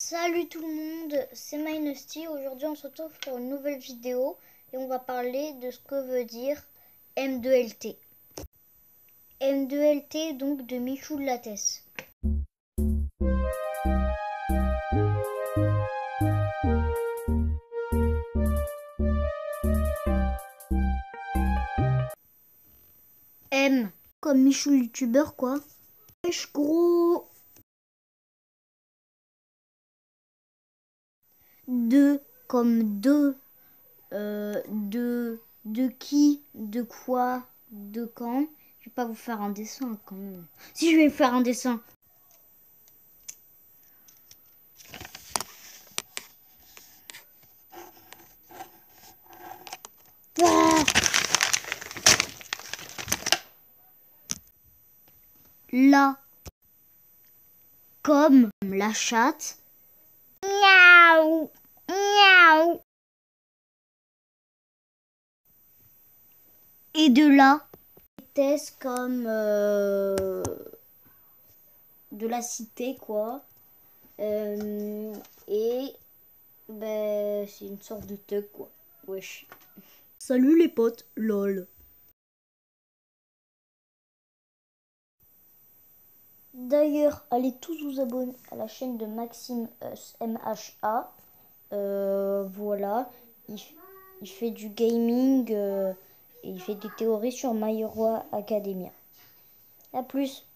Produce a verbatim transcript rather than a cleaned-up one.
Salut tout le monde, c'est MyNusty. Aujourd'hui on se retrouve pour une nouvelle vidéo et on va parler de ce que veut dire M deux L T. M deux L T donc de Michou de Lattès. M comme Michou le youtubeur quoi. Wesh gros. deux comme deux. Euh, de, de qui, de quoi, de quand. Je vais pas vous faire un dessin quand même. Si je vais faire un dessin. Ah, là, comme la chatte. Miaou, miaou. Et de là, vitesse comme euh, de la cité quoi. Euh, et ben c'est une sorte de thug quoi. Wesh. Salut les potes, lol. D'ailleurs, allez tous vous abonner à la chaîne de Maxime M H A. Euh, voilà, il, il fait du gaming euh, et il fait des théories sur My Hero Academia. A plus.